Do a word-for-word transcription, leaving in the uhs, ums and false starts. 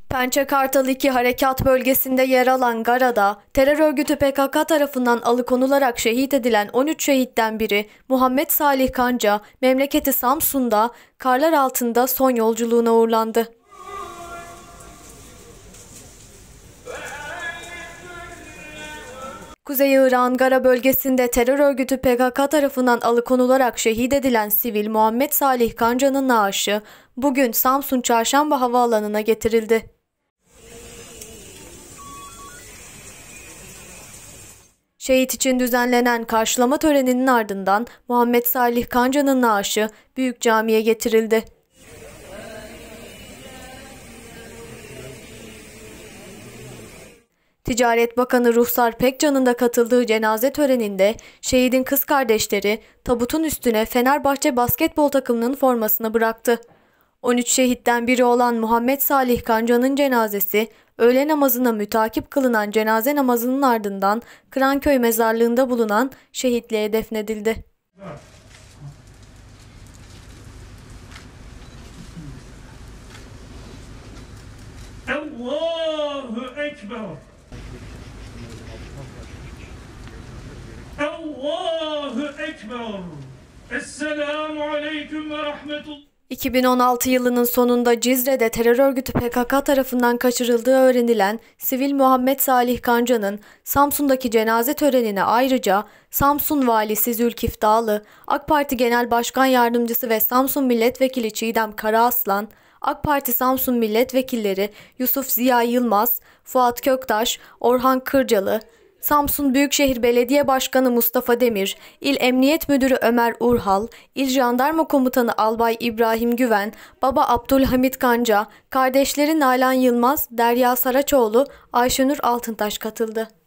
Pençe Kartal iki Harekat Bölgesi'nde yer alan Gara'da terör örgütü P K K tarafından alıkonularak şehit edilen on üç şehitten biri Muhammed Salih Kanca, memleketi Samsun'da karlar altında son yolculuğuna uğurlandı. Kuzey Irak'ın Gara bölgesinde terör örgütü P K K tarafından alıkonularak şehit edilen sivil Muhammed Salih Kanca'nın naaşı bugün Samsun Çarşamba Havaalanı'na getirildi. Şehit için düzenlenen karşılama töreninin ardından Muhammed Salih Kanca'nın naaşı Büyük Cami'ye getirildi. Ticaret Bakanı Ruhsar Pekcan'ın da katıldığı cenaze töreninde şehidin kız kardeşleri tabutun üstüne Fenerbahçe basketbol takımının formasını bıraktı. on üç şehitten biri olan Muhammed Salih Kanca'nın cenazesi öğle namazına mütakip kılınan cenaze namazının ardından Kıranköy mezarlığında bulunan şehitliğe defnedildi. Allahu Ekber. Allahu Ekber. Esselamu Aleyküm ve Rahmetullah. iki bin on altı yılının sonunda Cizre'de terör örgütü P K K tarafından kaçırıldığı öğrenilen sivil Muhammed Salih Kanca'nın Samsun'daki cenaze törenine ayrıca Samsun Valisi Zülkif Dağlı, AK Parti Genel Başkan Yardımcısı ve Samsun Milletvekili Çiğdem Karaaslan, AK Parti Samsun Milletvekilleri Yusuf Ziya Yılmaz, Fuat Köktaş, Orhan Kırcalı, Samsun Büyükşehir Belediye Başkanı Mustafa Demir, İl Emniyet Müdürü Ömer Urhal, İl Jandarma Komutanı Albay İbrahim Güven, Baba Abdülhamit Kanca, kardeşleri Nalan Yılmaz, Derya Saraçoğlu, Ayşenur Altıntaş katıldı.